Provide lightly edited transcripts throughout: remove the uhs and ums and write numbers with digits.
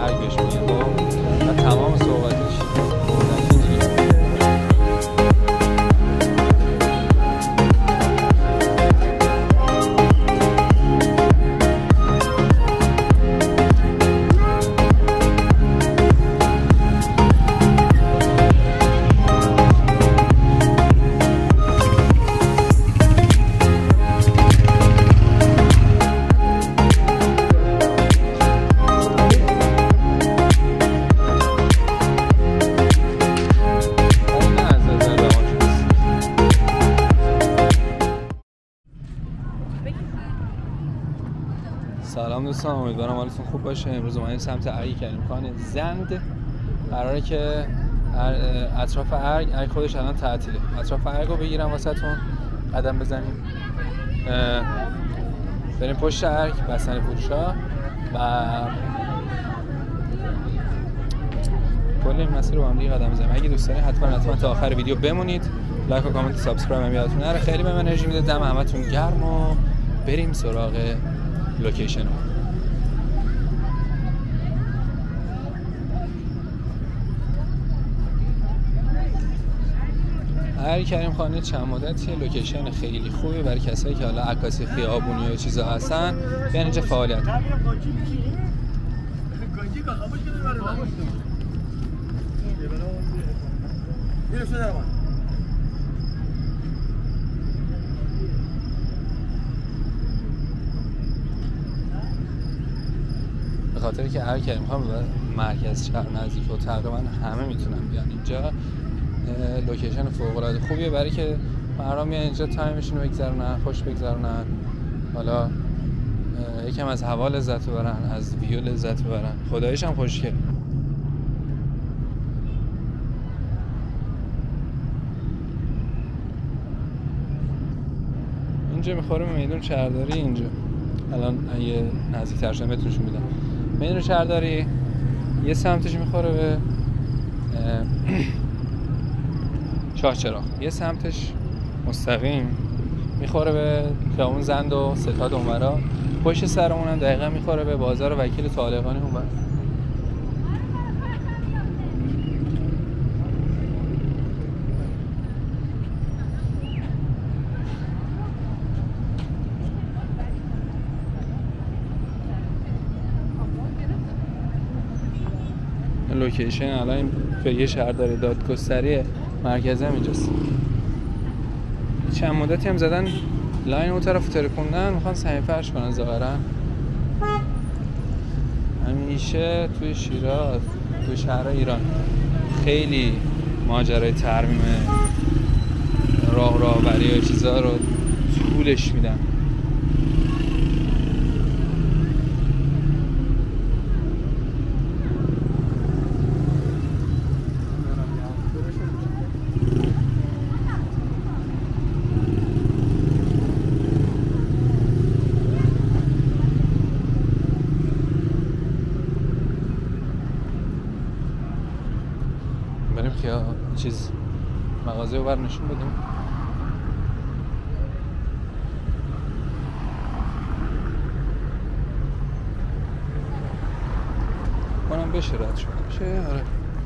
ارگ بهش میگن و تمام صحبتش اینجوریه. سلام دوستان، امیدوارم حالتون خوب باشه. امروز اومدیم سمت ارگ کریم خان زند. قراره که اطراف ارگ خودش الان تعطیله. اطراف ارگ رو بگیرم واسهتون، قدم بزنیم بریم پشت ارگ بستنی فروشا و کل این مسیر رو با هم دیگه قدم بزنیم. اگه دوست دارین حتما تا آخر ویدیو بمونید. لایک و کامنت و سابسکرایب هم یادتون نره. خیلی به من انرژی میده. دم همتون گرم و بریم سراغ لوکیشن. ارگ کریم خان چند مدتیه. لوکیشن خیلی خوبه برای کسایی که حالا عکاسی خیابونی و چیزا هستن بیان اینجا فعالیت کنن. به خاطر که ارگ کریم خان به مرکز شهر نزدیک و تقریبا همه میتونن بیان اینجا. لوکیشن فوق العاده خوبیه برای که مردم میان اینجا تایمشون رو بگذرونن، خوش بگذرونن، حالا یکم از هوا لذت ببرن، از ویو لذت ببرن. خداییش هم خوشگل. اینجا میخوره به میدون شهرداری. اینجا الان اگه نزدیک‌تر شدم بهتون نشون میدم. میدون شهرداری یه سمتش میخوره به چهارچراغ، یه سمتش مستقیم میخوره به خیابون زند و ستاد اونورا. پشت سرمون هم دقیقا میخوره به بازار وکیل طالقانی اونور. لوکیشن الان این فریه شهرداری دادگستری مرکزی هم اینجاست. چند مدتی هم زدن لاین اون طرف ترکوندن، میخوان سنگ فرش کنن ظاهرا. همیشه توی شیراز، توی شهرهای ایران خیلی ماجرای ترمیم راهبری و چیزا رو طولش میدن. بریم که چیز مغازه رو بر نشون بدیم. منم بشه رد شد بشه. آره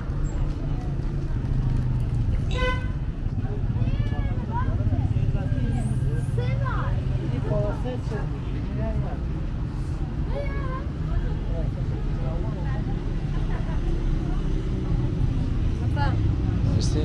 مرسی.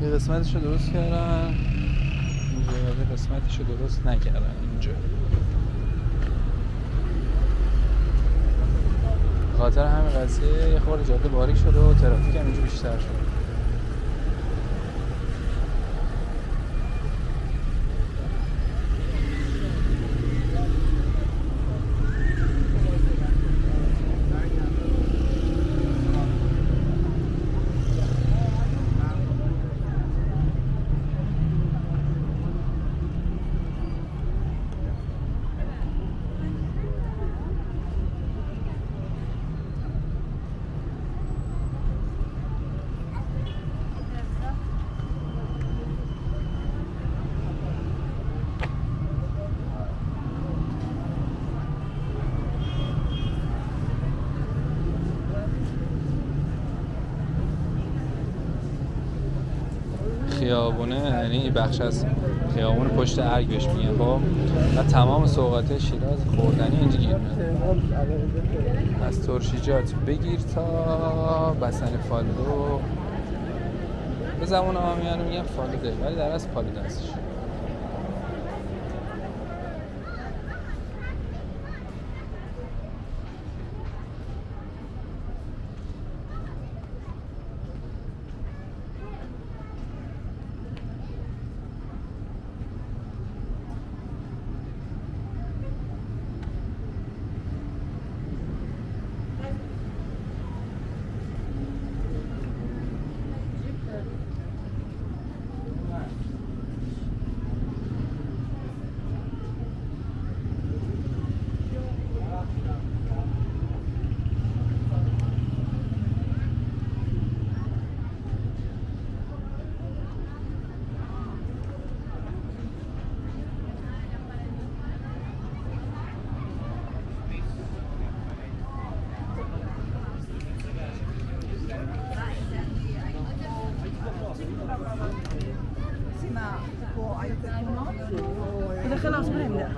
یه قسمتشو درست کردن اینجا، یه قسمتشو درست نکردن اینجا. خاطر همین قضیه یه خورده جاده باریک شده و ترافیک هم اینجا بیشتر شده. خیابونه، یعنی این بخش از خیابون پشت ارگ بهش میگن خب، و تمام سوغاته شیراز خوردنی اینجا گیر میاد. از ترشیجات بگیر تا بسن فالودو، به زبان عامیانه میگن فالوده ولی در اصل فالوده هستش. خلاص ما نبدأ.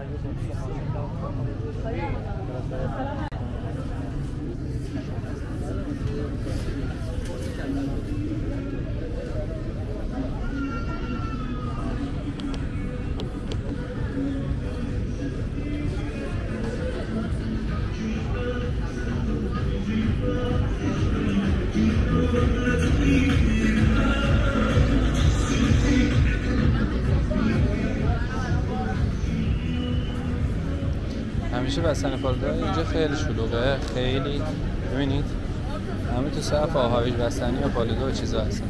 همیشه بستن فالوده اینجا خیلی شلوغه، خیلی ببینید همه تو صف هویج بستنی و فالوده و چیزا هستن.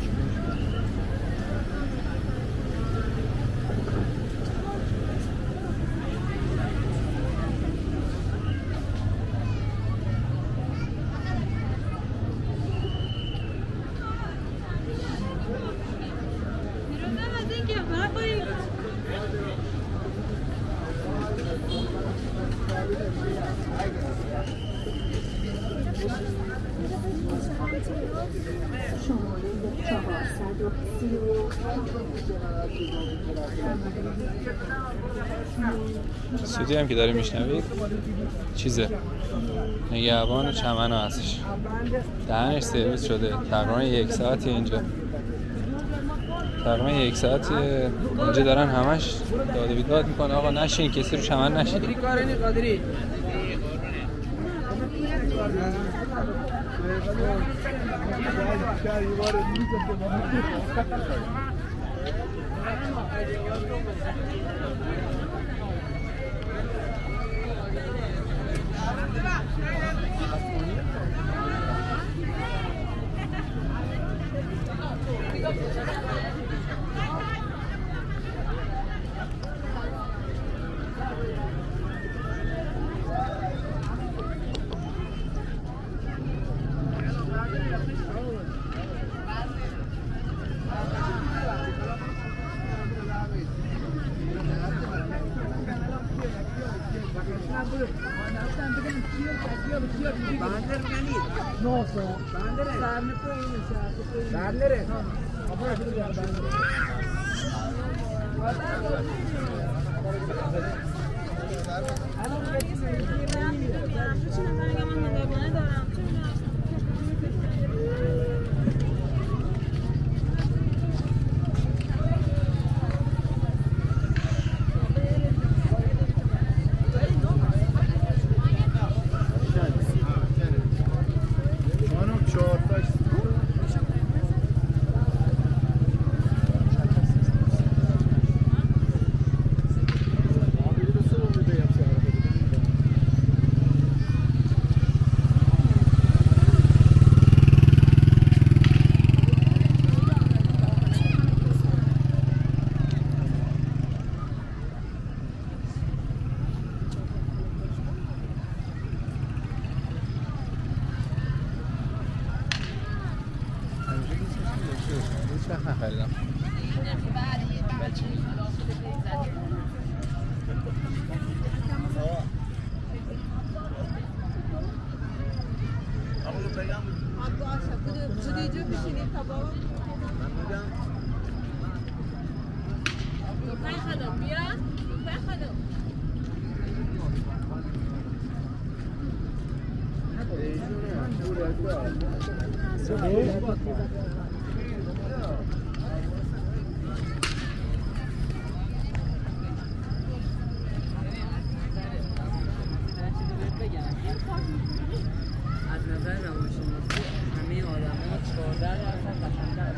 صوتی هم که داری میشنوید چیزه نگهبان چمن هستش، دهنش سرویس شده. تقریبا یک ساعتی اینجا، تقریبا یک ساعتی اینجا دارن همش داد و بیداد میکنه آقا نشین، کسی رو چمن نشین. هیچ وقت نخریدم. از نظر روانشناسی همه آدم‌ها 14% قشنگ‌ترن.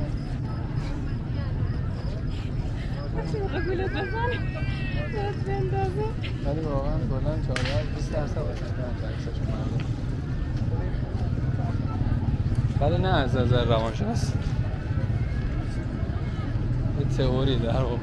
قبولت بزنی دست بندازه ولی واقعا کلا 14-20% قشنگ‌ترن عکساشون مردم. ولی نه از نظر روانشناسی. یه تئوری در واقع.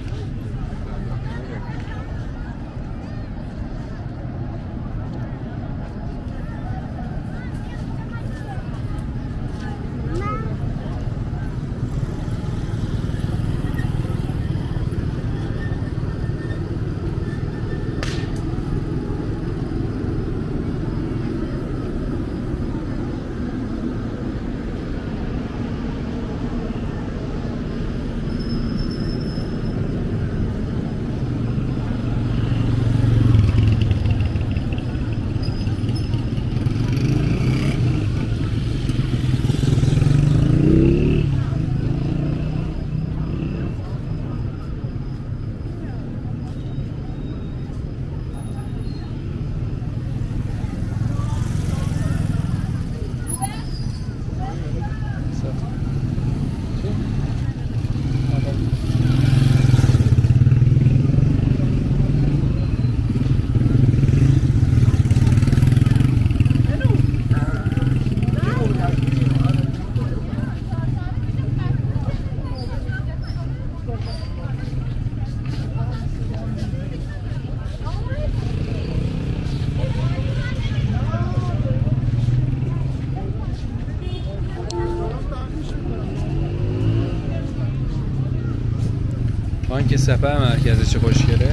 بانک سپه مرکزش خوشگله.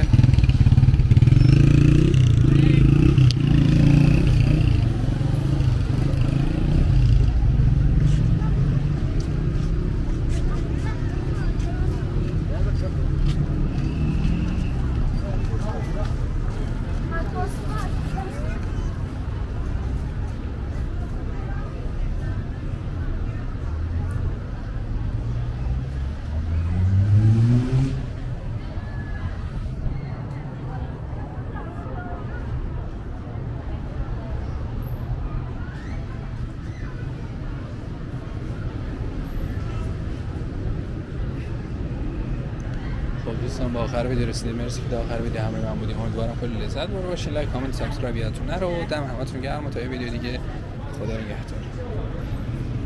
خب دوستان با آخر ویدیو رسیدیم. مرسی که تا آخر ویدیو همراه من بودیم. امیدوارم خیلی لذت برده باشین. لایک، کامنت، سابسکرایب یادتون نره و دم همتون گرم تا یه ویدیو دیگه. خدا نگهدار.